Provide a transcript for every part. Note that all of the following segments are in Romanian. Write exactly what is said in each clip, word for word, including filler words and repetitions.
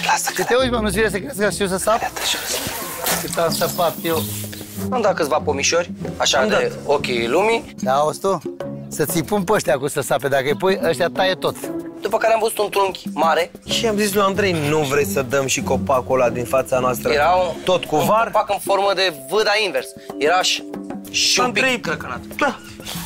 Lasă că te uiți, mă, nu-ți vine să crezi că știu să sap? Cât am săpat eu. Am dat câțiva pomișori, așa de ochii lumii. Da, auzi tu? Să ți-i pun pe ăștia cu să sape, dacă îi pui, ăștia taie tot. După care am văzut un trunchi mare. Și am zis lui Andrei, nu vrei să dăm și copacul ăla din fața noastră? Era un, tot cu un var? copac în formă de V, dar invers. Era așa. Și un pic crăcănat. Da.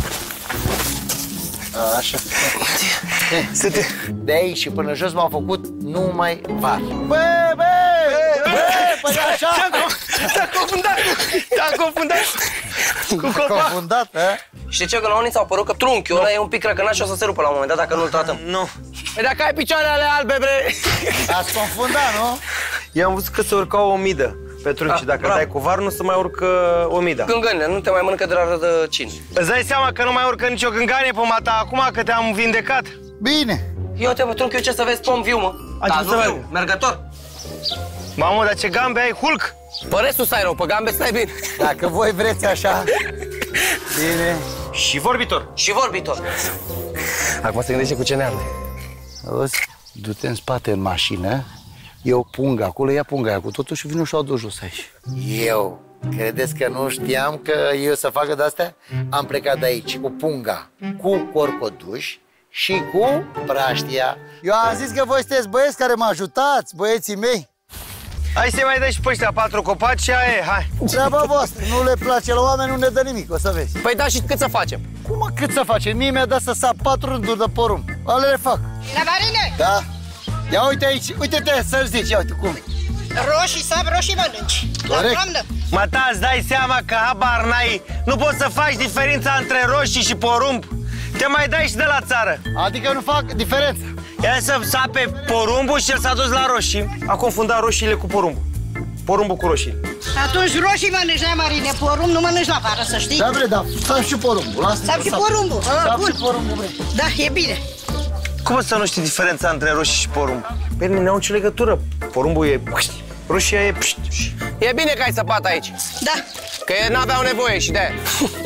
Așa. Să te... De aici și până jos m-au făcut numai var. Bă, bă, bă, păi așa! Te-a confundat! Te-a confundat! Cu copac! Confundat, a? Și de ce că la unii s-au părut că trunchiul ăla e un pic crăcănat și o să se rupă la un moment dat dacă nu-l tratăm. Nu. Păi dacă ai picioarele albe, bre! Ați confundat, nu? Eu am văzut că se urca o midă pe trunchi și dacă dai cu var, nu se mai urcă o midă. Gângănile, nu te mai mănâncă de la rădăcini. Îți dai seama că nu mai urcă nicio gânganie pe mata acum că te-am vindecat? Bine. Eu te pe trunchiul ce să vezi pom viu, mă. Da, nu viu, mergător. Mamă, dar ce gambe ai, Hulk! Pe restul stai rău, pe gambe stai bine. Dacă voi vreți așa. Bine. Și vorbitor. Și vorbitor. Acum se gândește cu ce ne-am. Auzi, du-te în spate în mașină, eu pung acolo, ia punga aia cu totul și vin și o adu jos aici. Eu? Credeți că nu știam că eu să facă de-astea? Am plecat de aici cu punga, cu corcoduș și cu praștia. Eu am zis că voi sunteți băieți care mă ajutați, băieții mei. Hai să mai dai și pe ăștia patru copaci și aia e, hai. Treaba voastră, nu le place la oameni, nu ne dă nimic, o să vezi. Păi da, și cât să facem? Cum mă, cât să facem? Mie mi-a dat să sap patru rânduri de porumb. Ale le fac. Navarine! Da? Ia uite aici, uite-te să-l zici, ia uite cum. Roșii sap, roșii mănânci. Corect. Mă, ta, îți dai seama că habar n-ai. Nu poți să faci diferența între roșii și porumb. Te mai dai și de la țară. Adică nu fac diferența. El să sape porumbul și el s-a dus la roșii. A confundat roșiile cu porumbul. Porumbul cu roșii. Atunci roșii mănânci, na, Marine, porumb nu mănânci la vară, să știi. Da, bre, da, sap și porumbul. Sap și porumbul, ah, bun. Și porumbul, bre. Da, e bine. Cum să nu știi diferența între roșii și porumb? Pe mine n-au nicio legătură. Porumbul e... roșia e... E bine că ai săpat aici. Da. Că n-aveau nevoie și de-aia.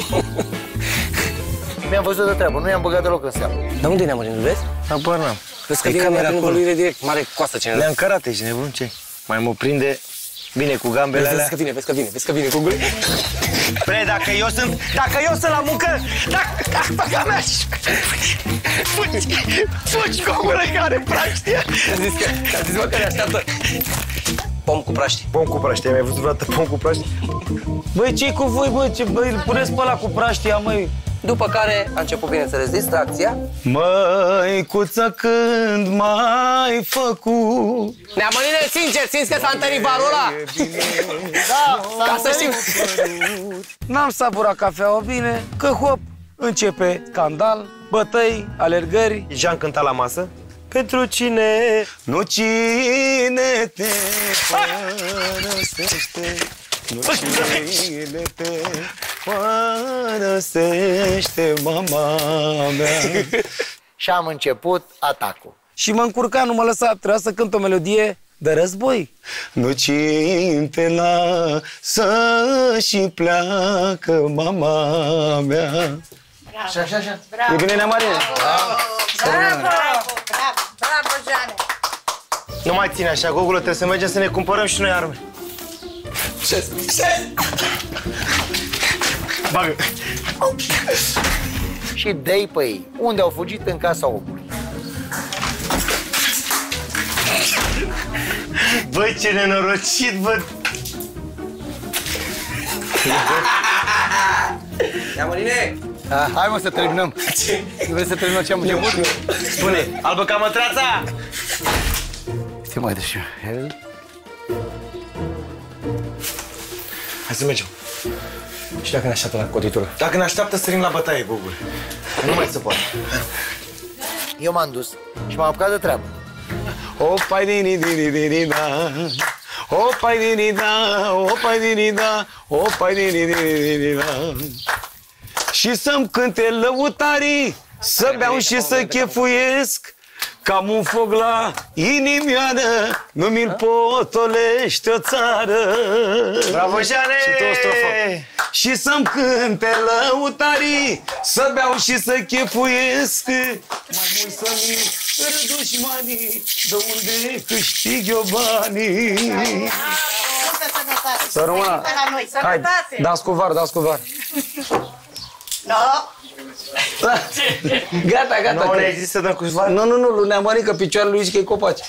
Mi-am văzut de treabă, nu i-am băgat deloc în seamă. Dar unde ne-am ajuns, vezi? Apar n-am. Vezi că vine camera prin voluire direct, mare coastă ce ne Le-am cărat, ești nebun, ce? Mai mă prinde bine cu gambele alea. Vezi că vine, vezi că vine, vezi că vine cu gule. Bre, dacă eu sunt, dacă eu sunt la muncă, dacă, băga mea, fugi, fugi cu omul care praștie. Ți-am zis că, ți-am zis, mă, că ne așteaptă. Pom cu praștie. Pom cu praștie, ai mai văzut vreodată pom cu praștie? Băi, ce-i cu voi, băi? Ce, băi, îl puneți pe ăla cu praștia, măi? După care a început, bineînțeles, distracția. Măicuță, când m-ai făcut? Neamănine, sincer, simți că s-a întărit barul ăla? Da, ca să știm. N-am sapurat cafeaua bine, că hop, începe scandal, bătăi, alergări. Jean cânta la masă. Pentru cine? Nu cine te părăsește, nu cine te părăsește, mama mea. Și am început atacul. Și mă încurca, nu mă lăsa, trebuia să cânt o melodie de război. Nu cine te lasă și pleacă, mama mea. Și așa, așa. E bine, Neamarine? Bravo, bravo, bravo, bravo, Jeane. Nu mai ține așa, Gogulă, trebuie să mergem să ne cumpărăm și noi arme. Ce? Ce? Bagă. Și dă-i pe ei. Unde au fugit? În casa omului. Băi, ce nenorocit, bă! Neamănine! Ah, hai, mă, să terminăm. Nu vrei să terminăm ce am început? Spune, albă ca mătrața! Ce mai deși? Hai să mergem. Și dacă ne așteaptă la cotitură? Dacă ne așteaptă, sărim la bătaie, Gogul. Nu mai se poate. Eu m-am dus și m-am apucat de treabă. Opa di di di di di da. Opa di di da, opa di di da, opa di di di di da. Și să-mi cânte lăutarii, să beau și să chefuiesc, Cam un foc la inimioară, nu mi-l potolește o țară. Bravo, Jeane! Și tot strofă. Și să-mi cânte lăutarii, să beau și să chefuiesc, mai mult să-mi râd dușmanii, de unde câștig eu banii. Să rămână. Hai, dați cu var, dați cu var. No. Gata, gata. Nu le există de cu var? Nu, nu, nu, lui Neamărică, picioarele lui zice că-i copaci.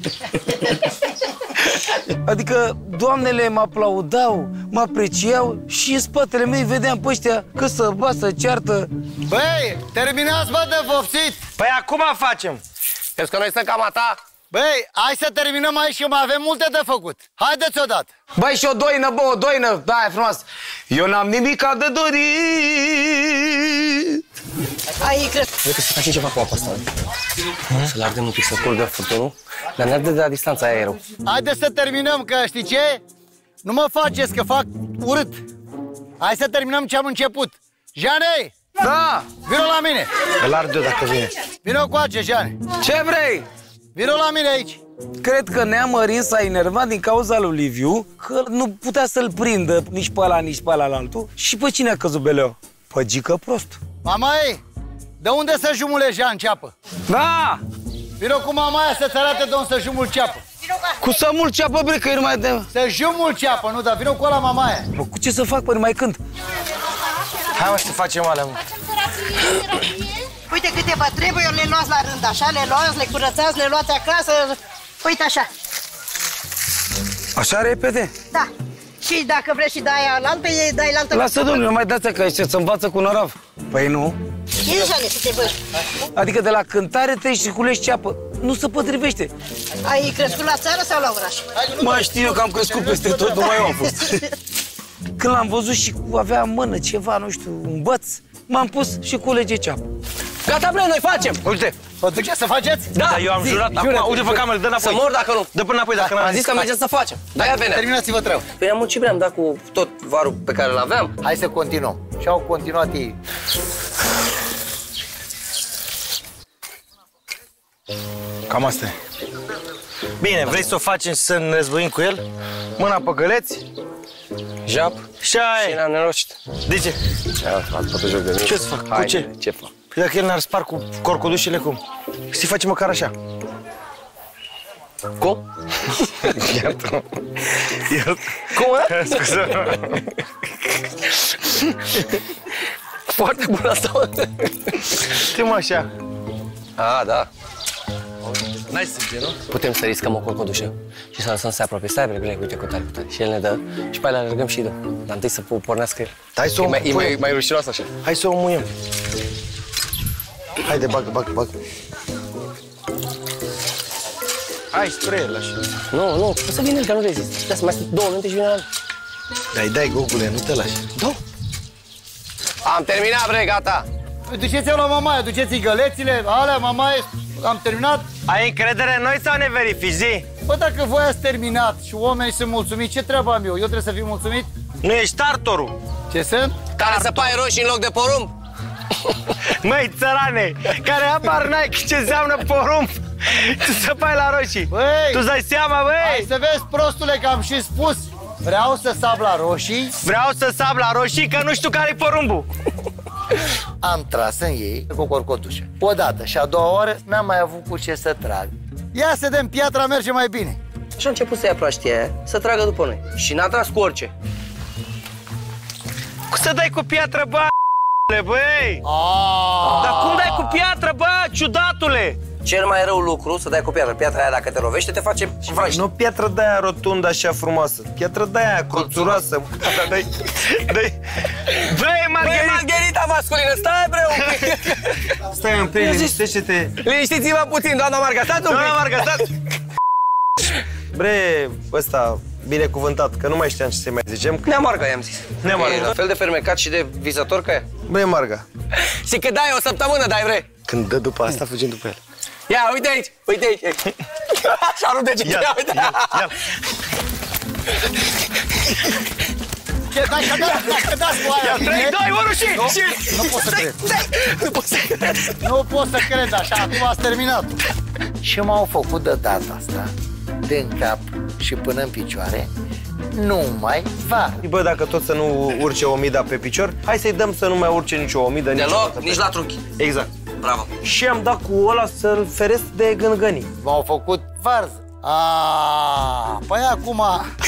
Adică doamnele mă aplaudau, mă apreciau și în spatele meu vedeam pe ăștia că să ba, să ceartă. Băi, terminați, bă, de vopsit! Păi acum facem. Crezi că noi suntem cam a ta? Băi, hai să terminăm aici, că mai avem multe de făcut. Haideți odată! Băi, și o doină, bă, o doină, da, e frumos. Eu n-am nimic de dorit. Ai cred. Cred că să facem ceva cu apa asta. Să-l ardem un pic, să curgă furtunul, dar ne arde de la distanța aia e rău. Haideți să terminăm, că știi ce? Nu mă faceți, că fac urât. Hai să terminăm ce am început. Jane! Da! Vino la mine! Îl ard eu dacă vine. Vino cu ace, Jane! Ce vrei? Vino la mine aici! Cred că Neamărin s-a enervat din cauza lui Liviu, că nu putea să-l prindă nici pe ăla, nici pe ăla la altul. Și pe cine a căzut beleu? Pe Gică prost. Mama ei, de unde să jumule Jean ceapă? Da! Vino cu mama aia să-ți arate de unde să jumul ceapă. Cu să mult ceapă, bre, că e numai de... Să jumul ceapă, nu, dar vino cu ăla mama aia. Bă, cu ce să fac, până mai cânt? Hai, mă, să facem alea, mă. Uite câte vă trebuie, le luați la rând, așa, le luați, le curățați, le luați acasă. Uite așa. Așa repede? Da. Și dacă vrei și dai la altă, e dai la altă. Lasă, domnule, nu mai dați că aici să învață cu nărav. Păi nu. E Jane, să te văd. Adică de la cântare treci și culegi ceapă. Nu se potrivește. Ai crescut la țară sau la oraș? Mai știu eu că am crescut peste tot, nu mai eu am fost. Când l-am văzut și avea în mână ceva, nu știu, un băț, m-am pus și culege ceapă. Gata, bre, noi facem! Uite, Vă duceți să faceți? Da, dar eu am zi, jurat. jură. Acum, uite pe cameră, dă înapoi. Să mor dacă nu. Dă până înapoi dacă n-am Am zis că mergem să facem. Da, ia venea. Terminați-vă treaba. Păi am muncit prea, am dat cu tot varul pe care l-aveam. Hai să continuăm. Și au continuat ei. Cam asta e. Bine, vrei să o facem să ne războim cu el? Mâna pe găleți? Jap. Și aia Și e. ne-am neroșit. De ce? Ați făcut joc de mine. Ce să fac? Cu Hai, ce? Ce fac? Păi dacă el ne-ar spar cu corcodușele, cum? Să-i facem măcar așa. Cum? Iartă-mă. Cum, mă? Scuze-mă. Foarte bun asta, mă. Știi-mă așa. A, da. N-ai sânge, nu? Putem să riscăm o corcodușă și să lăsăm să se apropie. Stai, bre, bre, uite cu tare, cu tare. Și el ne dă și pe aia le alergăm și dăm. Dar întâi să pornească el. Hai să o E mai, e mai, muiem. mai rușinos așa. Hai să o muiem. Haide, bagă, bagă, bagă. Hai spre el așa. Nu, nu, o să vină el, că nu rezist. Da, să mai stai două minute și vine la Dai, dai, Gogule, nu te lași. Da. Am terminat, bre, gata. Duceți-o la mamaie, duceți-i gălețile, alea, mamaie, am terminat. Ai încredere în noi sau ne verifici, zi? Bă, dacă voi ați terminat și oamenii sunt mulțumiți, ce treabă am eu? Eu trebuie să fiu mulțumit? Nu ești tartorul. Ce sunt? Care să pai roșii în loc de porumb? Măi, țărane, care apar n-ai ce înseamnă porumb. Tu să pai la roșii. Băi! Tu dai seama, Hai băi? să vezi, prostule, că am și spus. Vreau să sab la roșii. Vreau să sab la roșii, că nu știu care-i porumbul. Am tras în ei cu corcotușă. Odată și a doua oară n-am mai avut cu ce să trag. Ia să dăm piatra, merge mai bine. Și a început să ia praștia aia, să tragă după noi. Și n-a tras cu orice. Cum să dai cu piatră, bă, băi? Dar cum dai cu piatră, bă, ciudatule? Cel mai rău lucru, să dai cu piatră. Piatra aia, dacă te lovește, te face vrăjti. Nu piatră de-aia rotundă așa frumoasă. Piatră de-aia colțuroasă. Dai, dai. Băi, Băi, Margherita! Margherita masculină, stai, bre, un pic. Stai un pic, liniștește-te. Liniștiți-vă puțin, doamna Marga, stați un pic. Doamna Marga, stați! Bre, ăsta, binecuvântat, că nu mai știam ce să-i mai zicem. Nea Marga, i-am zis. Nea Marga. E la fel de fermecat și de vizător ca ea. Bre, Marga. Și că dai o săptămână, dai, bre. Când dă după asta, fugim după el. Ia, uite aici, uite aici. Așa rude ce ia, uite. Ia. Ce, dacă dați, dacă dați cu aia bine, trei, doi, unu și... nu pot să cred. Nu pot să cred. Nu pot să cred așa, acum ați terminat. Și m-au făcut de data asta, din cap și până în picioare, numai var. Bă, dacă tot să nu urce omida pe picior, hai să-i dăm să nu mai urce nicio omidă. Deloc, nici la trunchi. Exact. Bravo. Și am dat cu ăla să-l feresc de gângănii. M-au făcut varză. Aaaa, păi acum...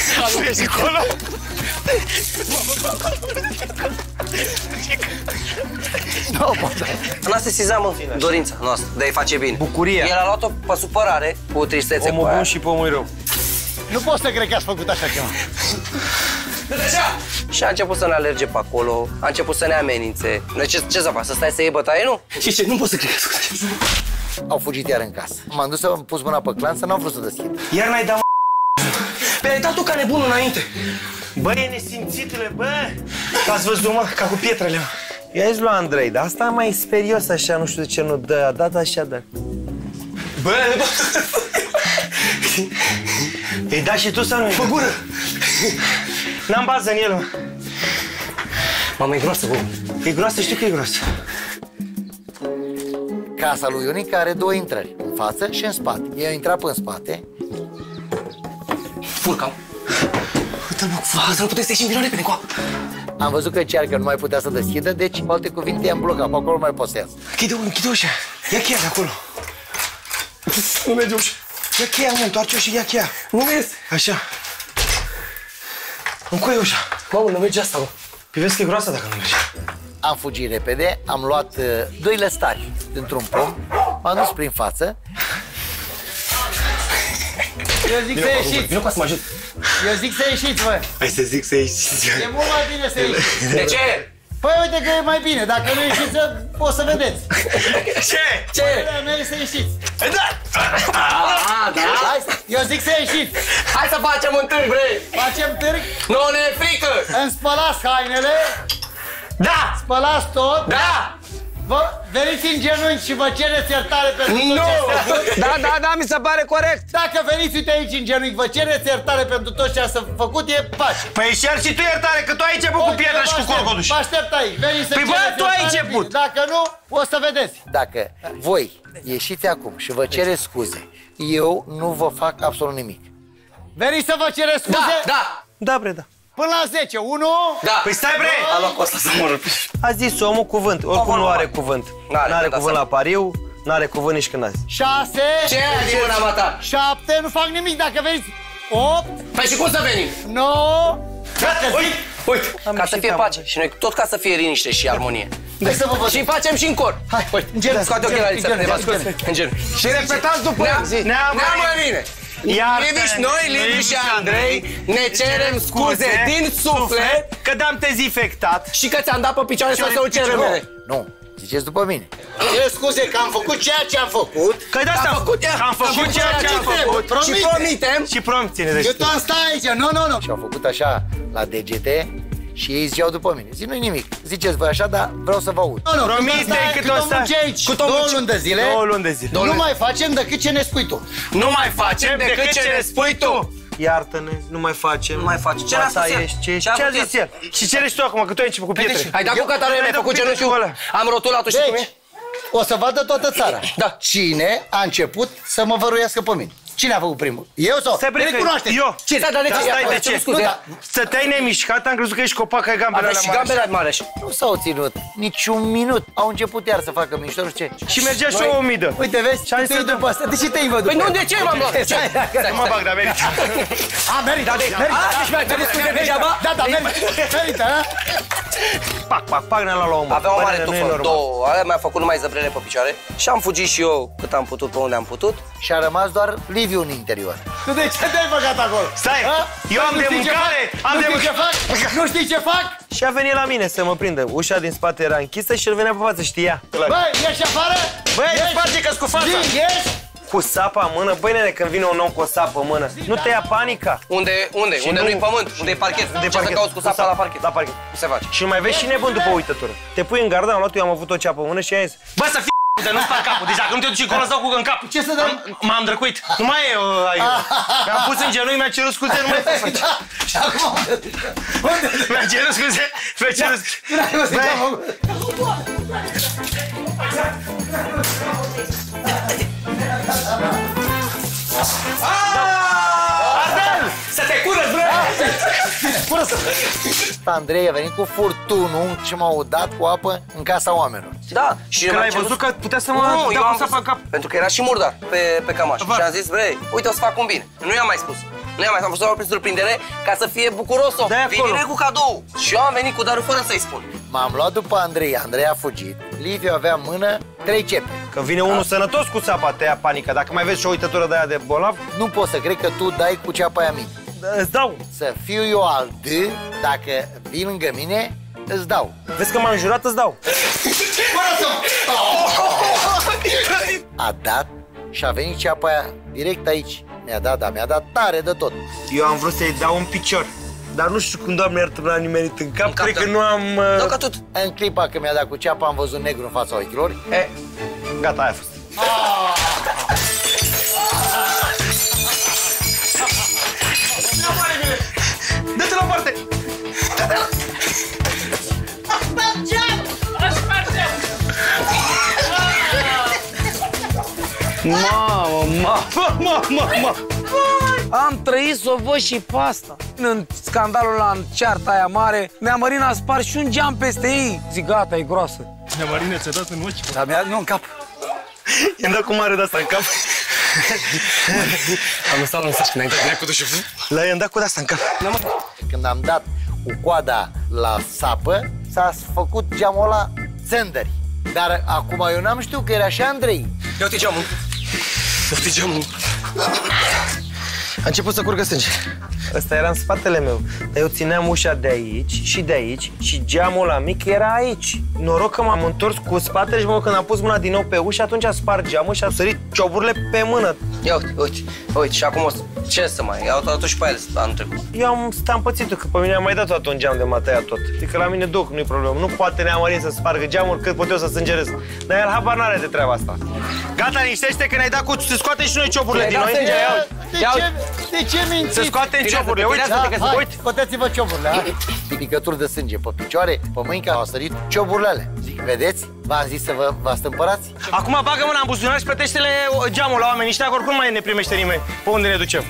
Nu, N-a sesizat, dorința noastră de a-i face bine. Bucuria. El a luat-o pe supărare, cu tristețe. Omul bun și pomul rău. nu pot să cred că ați făcut așa ceva. Și a început să ne alerge pe acolo, a început să ne amenințe. Noi ce, ce să fac, să stai să iei bătaie, nu? Și ce, nu pot să cred că Au fugit iar în casă. M-am dus să am pus mâna pe clan să n-au vrut să deschid. Iar n-ai dat Pe ai dat tu ca nebunul înainte. Bă, e nesimțitule, bă! Ați văzut, mă, ca cu pietrele, mă. I-a zis lui Andrei, dar asta mai e sperios așa, nu știu de ce nu dă, a dat așa, dar... Bă, nu... Ei da și tu sau nu? Fă gură! N-am bază în el, mă. Mama, e groasă, bă. E groasă, știu că e groasă. Casa lui Ionica are două intrări, în față și în spate. Eu am intrat în spate. Furcam. Uite-l, mă, cu să nu puteți să ieșim, vină repede, cu Am văzut că cearcă nu mai putea să deschidă, deci, cu alte cuvinte, i-am blocat. Pe acolo nu mai pot să iasă. Închide, închide ușa. Ia cheia de acolo. Nu merge ușa. Ia cheia, mă, întoarce-o și ia cheia. Nu vezi? Așa. Încoie ușa. Mamă, nu merge asta, mă. Păi vezi că e groasă dacă nu merge. Am fugit repede, am luat uh, doi lăstari dintr-un pom, m-am dus prin față. Eu zic să ieșiți. Vino ca să mă ajut. Eu zic să ieșiți, bă. Hai să zic să ieșiți. E mult mai bine să ieșiți. De ce? Păi uite că e mai bine, dacă nu ieșiți, o să vedeți. Ce? Ce? Părerea mea e să ieșiți. Da! Ah, da? Hai, eu zic să ieșiți. Hai să facem un târg, bre! Facem târg, Nu ne e frică! îmi spălați hainele, Da! spălați tot, Da! vă veniți în genunchi și vă cereți iertare pentru tot Nu! ce ați făcut. Da, da, da, mi se pare corect. Dacă veniți, uite aici în genunchi, vă cereți iertare pentru tot ce ați făcut, e pace. Păi cer și tu iertare, că tu ai început cu piatra și cu corcoduș. Vă aștept aici, veniți să Păi bă, cereți tu ai iertare, început. bine. Dacă nu, o să vedeți. Dacă voi ieșiți acum și vă cereți scuze, eu nu vă fac absolut nimic. Veniți să vă cereți Da, scuze? da! Da, bre, da. Până la zece, unu... Da! Păi stai, bre! A luat Costa să moră. A zis omul cuvânt, oricum nu are cuvânt. N-are, N-are da, cuvânt da. la pariu, n-are cuvânt nici când azi. șase... Ce ai din mâna mea ta? șapte, nu fac nimic, dacă veniți... opt, Păi și cum să venim? nouă... Uite, uite, Am ca să ieșit fie cam. pace și noi tot ca să fie liniște și armonie. Hai să vă văd. Și facem și în cor. Hai, uite, în genunchi, scoate în ochelari să genunchi, ne în ascult. genunchi. În genunchi. Și repetați după Nea- zi. Neamărine! Liviș, noi, Liviș și Andrei, ne cerem scuze din suflet că te-am dezinfectat. și că ți-am dat pe picioare să o cerem mele. Nu, ziceți după mine. Ce scuze că am făcut ceea ce am făcut. Că de asta Am făcut ea. am făcut Și ceea ce am promitem. făcut. Și promitem. Și promite-ne de Eu tot stai aici, nu, nu, nu. Și au făcut așa la degete și ei ziceau după mine. Zic, nu-i nimic. Ziceți voi așa, dar vreau să vă aud. Nu, nu, Promite cât o să... aici. Cu două luni de zile. Două luni de zile. Nu mai facem decât ce ne spui tu. Nu mai facem decât ce ne spui tu. Iartă-ne, nu mai facem. Nu mai facem. Ce a Asta spus el? ești, ce, Ce a ce a vrut zis el? Și ce ești tu acum, că tu ai început cu pietre? Ai dat cu Cătălin, mi-ai făcut genunchiul. Am rotulat-o, știi cum e? Deci, o să vadă toată țara. Da. Cine a început să mă văruiască pe mine? Cine a făcut primul? Eu sau? Stai, bre, că- Recunoaște. eu. Ce? Da, dar de Da, ce? stai, Ia, de ia, ce? scuze. Nu, da. Stăteai nemișcat, am crezut că ești copac, ai gambele Aveți alea și mari. gambele Mareș. Nu s-au ținut niciun minut. Au început iar să facă mișto, nu știu ce. Și mergea și o umidă. Uite, vezi? Și am zis Te-i să dăm. după asta. De ce te-i văd Păi după nu, ea? de ce m-am luat? Ce? Stai, stai, stai. Nu mă bag, dar merită. A, merită, merită. A, deci mi-ai cerut scuze degeaba? Da, da, merită. Merită, a? Pac, pac, pac, ne-am luat la omul. Avea o Bă, mare nu e tufă, normal. două, alea mi-a făcut numai zăbrele pe picioare și am fugit și eu cât am putut pe unde am putut. Și a rămas doar Liviu în interior. Tu de ce te-ai băgat acolo? Stai, A? eu am Nu de știi ce mâncare, fac? am Nu de știi ce fac? Nu știi ce fac? Și a venit la mine să mă prindă. Ușa din spate era închisă și el venea pe față, știa. Băi, ieși afară? Băi, Ieși. sparge că-s cu fața. Zi, ieși. Cu sapa în mână, băi nene, când vine un om cu o sapă în mână, nu te ia panica? Unde, unde? Și Unde nu- nu-i pământ? Unde e parchet? De Ce să cauți cu sapa la parchet? La parchet. Nu se face. Și mai vezi și nebun după uitătură. Te pui în gardă, am luat eu, am avut o ceapă în mână și am zis: bă, să fii de nu sparg capul, deci dacă nu te duci încolo, îți dau cu în cap. Ce să dai? Am- M-am drăcuit. Nu mai e, uh, ai, mi-am pus în genunchi, mi-a cerut scuze, nu mai fac. Da. Și acum? Unde? Mi-a cerut scuze, mi-a cerut scuze. N-ai văzut ce am făcut? Ardel! Să te curăț, bre! Curăță! Andrei a venit cu furtunul și m-a udat cu apă în casa oamenilor. Da, și Când m-am ai cerut- văzut că putea să mă Nu, eu dea am cu sapa în cap. Pentru că era și murdar pe, pe cămaș. Va. Și am zis, bre, uite, o să fac un bine. Nu i-am mai spus. Nu i-am mai spus, am fost doar prin surprindere ca să fie bucuros. De-aia acolo. Vine cu cadou. Și eu am venit cu darul fără să-i spun. M-am luat după Andrei, Andrei a fugit. Liviu avea în mână trei cepe. Că vine unul sănătos cu țapa, te ia panică. Dacă mai vezi și o uitătură de aia de bolnav, Nu pot să cred că tu dai cu ceapa aia mie. îți dau. Să fiu eu al D, dacă vii lângă mine, îți dau. Vezi că m-am jurat, îți dau. A dat și a venit ceapa aia direct aici. Mi-a dat, da, mi-a dat tare de tot. Eu am vrut să-i dau un picior. Dar nu știu cum, Doamne iartă, m-a nimerit în cap. În cap, Cred da. că nu am... uh, Dau ca tot. În clipa când mi-a dat cu ceapa, am văzut negru în fața ochilor. E, gata, aia a fost. Dă-te la o parte! Mamă, mamă, Mă, mă, mă! am trăit să o văd și pe asta. În scandalul ăla, în cearta aia mare, Nea Marina a spart și un geam peste ei. Zic, gata, e groasă. Nea Marina ți-a dat în ochi. Dar mi-a, nu, în cap. I-am dat cu mare de asta în cap. Am lăsat lăsat când ai intrat cu dușul. La i-am dat cu de asta în cap. Când am dat cu coada la sapă, s-a făcut geamul ăla țândări. Dar acum eu n-am știut că era și Andrei. Ia uite geamul. Ia uite geamul. A început să curgă sânge. Ăsta era în spatele meu. Dar eu țineam ușa de aici și de aici și geamul ăla mic era aici. Noroc că m-am întors cu spatele și mă, când am pus mâna din nou pe ușă, atunci a spart geamul și a sărit cioburile pe mână. Ia uite, uite, uite, și acum o să... Ce să mai... Iau tot și pe ele anul trecut. Eu am stampățit-o, că pe mine am mai dat tot un geam de m-a tăiat tot. Adică la mine duc, nu-i problemă. Nu poate Nea Marin să spargă geamul cât pot eu să sângerez. Dar el habar n-are de treaba asta. Gata, liniștește că ne-ai dat cu... Să scoate și noi cioburile din noi. Ia uite. De Ia ce, uite. de ce mințiți? Să scoatem cioburile, uite. Da, hai, Uite. scoteți-vă cioburile, ha? Picături de sânge pe picioare, pe mâini, că au sărit cioburile alea. Zic, vedeți? V-am zis să vă, vă stâmpărați? Acum bagă mâna în buzunar și plătește-le geamul la oameni ăștia, că oricum mai ne primește nimeni. Pe unde ne ducem?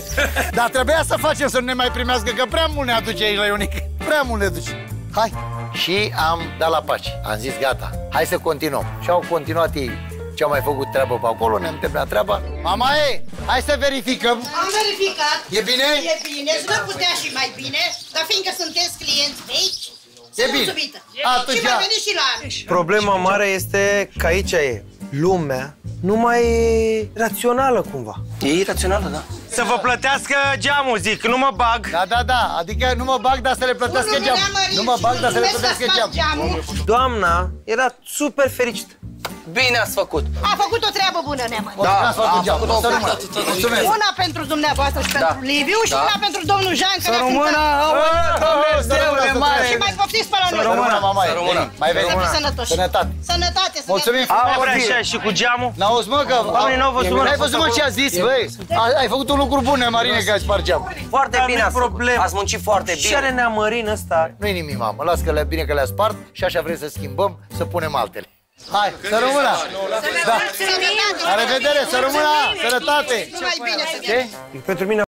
Dar trebuia să facem să nu ne mai primească, că prea mult ne aduce aici la Ionic. Prea mult ne duce. Hai. Și am dat la pace. Am zis, gata, hai să continuăm. Și au continuat ei. Ce-au mai făcut treabă pe acolo, ne-am terminat treaba. Mama e, hai să verificăm. Am verificat. E bine? E bine, îți vă putea și mai bine, dar fiindcă sunteți clienți vechi, E sunt bine. mulțumită. Atunci Și mai ia. veniți și la anul. Problema mare este că aici e lumea nu mai e rațională cumva. E irațională, da? Să vă plătească geamul, zic, nu mă bag. Da, da, da, adică nu mă bag, dar să le plătească Unul geamul. venea mărit Nu mă și bag, dar să le mulțumesc plătească că a spart geamul. geamul. Doamna era super fericită. Bine ați făcut. A făcut o treabă bună, Neamăr. Da, am am făcut o să rămână. tot, tot, tot. Mulțumesc. Una pentru dumneavoastră și Da. pentru Liviu și Da. una pentru domnul Jean, care a Româna, cântat. Dumnezeule mare. Și mai poftiți pe la noi. Să rămână, mama e. Să rămână. Mai Să veni. fiți sănătoși. Sănătate. Sănătate. să Mulțumim ne- Mai frumos. vrea așa și cu geamul. N-auzi, mă, că... Oamenii n-au văzut, mă. N-ai văzut, mă, ce a zis, băi? A- Ai făcut un lucru bun, Nea Marine, că ai spart geamul. Foarte Dar bine nu-i ați făcut. problemă. Ați muncit foarte Și are bine. Nea Marin ăsta. Nu-i nimic, mamă. Las că le bine că le-a spart și așa vrei să schimbăm, să punem altele. Hai, să rămână! Da. Sănătate. La revedere, să rămână! Sănătate! Numai bine să Ce? Pentru mine